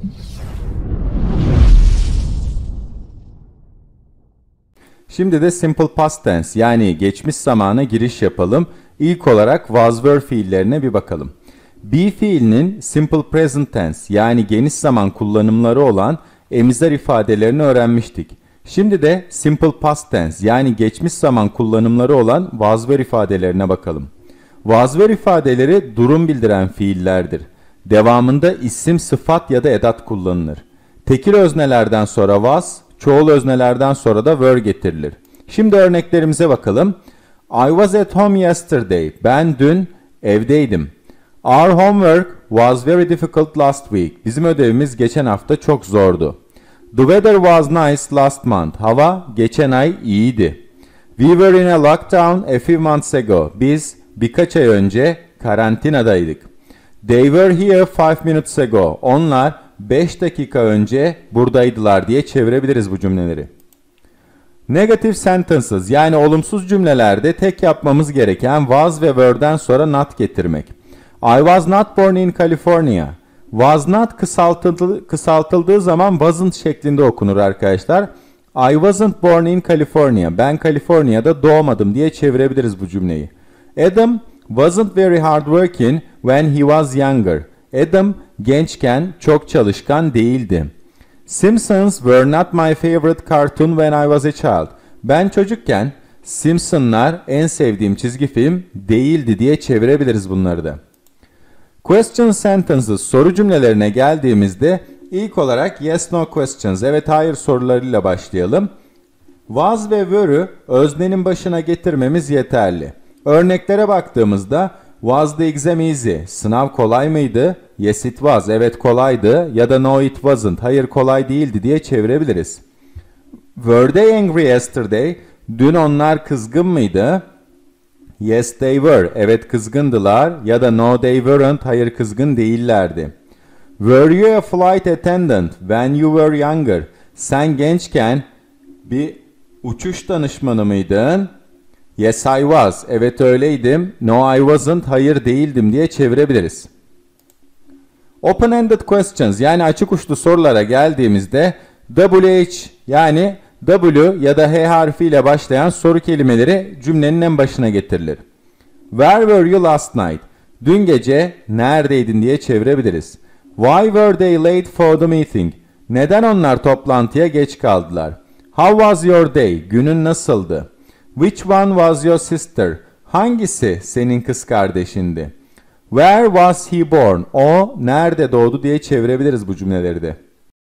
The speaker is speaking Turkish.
Şimdi de simple past tense yani geçmiş zamana giriş yapalım. İlk olarak was were fiillerine bir bakalım. Be fiilinin simple present tense yani geniş zaman kullanımları olan emizar ifadelerini öğrenmiştik. Şimdi de simple past tense yani geçmiş zaman kullanımları olan was were ifadelerine bakalım. Was were ifadeleri durum bildiren fiillerdir. Devamında isim, sıfat ya da edat kullanılır. Tekil öznelerden sonra was, çoğul öznelerden sonra da were getirilir. Şimdi örneklerimize bakalım. I was at home yesterday. Ben dün evdeydim. Our homework was very difficult last week. Bizim ödevimiz geçen hafta çok zordu. The weather was nice last month. Hava geçen ay iyiydi. We were in a lockdown a few months ago. Biz birkaç ay önce karantinadaydık. They were here 5 minutes ago. Onlar 5 dakika önce buradaydılar diye çevirebiliriz bu cümleleri. Negative sentences yani olumsuz cümlelerde tek yapmamız gereken was ve were'den sonra not getirmek. I was not born in California. Was not kısaltıldığı zaman wasn't şeklinde okunur arkadaşlar. I wasn't born in California. Ben Kaliforniya'da doğmadım diye çevirebiliriz bu cümleyi. Adam wasn't very hardworking when he was younger. Adam gençken çok çalışkan değildi. Simpsons were not my favorite cartoon when I was a child. Ben çocukken Simpsonlar en sevdiğim çizgi film değildi diye çevirebiliriz bunları da. Question sentences soru cümlelerine geldiğimizde ilk olarak yes no questions evet hayır sorularıyla başlayalım. Was ve were'ü öznenin başına getirmemiz yeterli. Örneklere baktığımızda was the exam easy? Sınav kolay mıydı? Yes it was. Evet kolaydı. Ya da no it wasn't. Hayır kolay değildi diye çevirebiliriz. Were they angry yesterday? Dün onlar kızgın mıydı? Yes they were. Evet kızgındılar. Ya da no they weren't. Hayır kızgın değillerdi. Were you a flight attendant when you were younger? Sen gençken bir uçuş danışmanı mıydın? Yes I was. Evet öyleydim. No I wasn't. Hayır değildim diye çevirebiliriz. Open-ended questions yani açık uçlu sorulara geldiğimizde WH yani W ya da H harfiyle başlayan soru kelimeleri cümlenin en başına getirilir. Where were you last night? Dün gece neredeydin diye çevirebiliriz. Why were they late for the meeting? Neden onlar toplantıya geç kaldılar? How was your day? Günün nasıldı? Which one was your sister? Hangisi senin kız kardeşindi? Where was he born? O nerede doğdu diye çevirebiliriz bu cümleleri de.